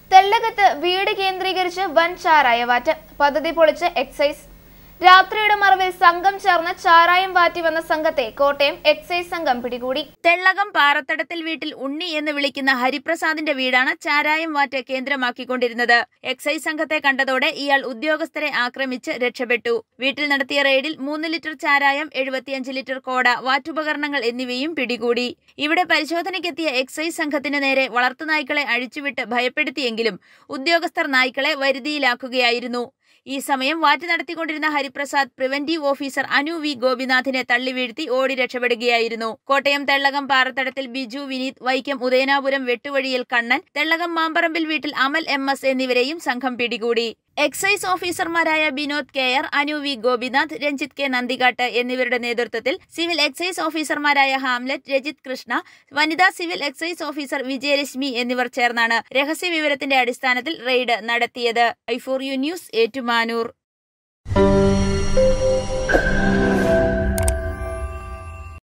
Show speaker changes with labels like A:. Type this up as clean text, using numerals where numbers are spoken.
A: തെള്ളകത്ത് വീട് കേന്ദ്രീകരിച്ച് വൻ ചാരായവാറ്റ്. പദ്ധതി പൊളിച്ച് എക്സൈസ്. രാത്രിയുടെ മറവിൽ സംഘം ചേർന്ന് ചാരായം വാറ്റി വന്ന സംഘത്തെ കോട്ടയം എക്സൈസ് സംഘം പിടികൂടി.
B: തെള്ളകം പാറത്തടത്തിൽ വീട്ടിൽ ഉണ്ണി എന്ന് വിളിക്കുന്ന ഹരിപ്രസാദിന്റെ വീടാണ് ചാരായം വാറ്റ് കേന്ദ്രമാക്കിക്കൊണ്ടിരുന്നത്. എക്സൈസ് സംഘത്തെ കണ്ടതോടെ ഇയാൾ ഉദ്യോഗസ്ഥരെ ആക്രമിച്ച് രക്ഷപ്പെട്ടു. വീട്ടിൽ നടത്തിയ റെയ്ഡിൽ 3 ലിറ്റർ ചാരായം, 75 ലിറ്റർ കോട, വാറ്റുപകരണങ്ങൾ എന്നിവയും പിടികൂടി. ഇവിടെ പരിശോധനയ്ക്കെത്തിയ എക്സൈസ് സംഘത്തിന് നേരെ വളർത്തുനായ്ക്കളെ അഴിച്ചുവിട്ട് ഭയപ്പെടുത്തിയെങ്കിലും ഉദ്യോഗസ്ഥർ നായ്ക്കളെ വരുതിയിലാക്കുകയായിരുന്നു. ഈ സമയം വാറ്റ് നടത്തിക്കൊണ്ടിരുന്ന Hariprasad preventive officer Anu V ഗോപിനാഥിനെ തള്ളി വീഴ്ത്തി ഓടി രക്ഷപ്പെടുകയായിരുന്നു. കോട്ടയം തെള്ളകം പാറത്തടത്തിൽ ബിജു വിനീത്, വൈക്കം ഉദയനാപുരം വെട്ടുവഴിയിൽ കണ്ണൻ, തെള്ളകം മാമ്പറമ്പിൽ വീട്ടിൽ അമൽ MS എന്നിവരെയും സംഘം പിടികൂടി. എക്സൈസ് ഓഫീസർമാരായ Binod KR, Anu V Gopinath, Ranjith K Nandikat എന്നിവരുടെ നേതൃത്വത്തിൽ സിവിൽ എക്സൈസ് ഓഫീസർമാരായ ഹാംലെറ്റ്, രജിത് കൃഷ്ണ, വനിതാ സിവിൽ എക്സൈസ് ഓഫീസർ വിജയലക്ഷ്മി എന്നിവർ ചേർന്നാണ് രഹസ്യവിവരത്തിന്റെ അടിസ്ഥാനത്തിൽ റെയ്ഡ് നടത്തിയത്. i4U news, Ettumanoor.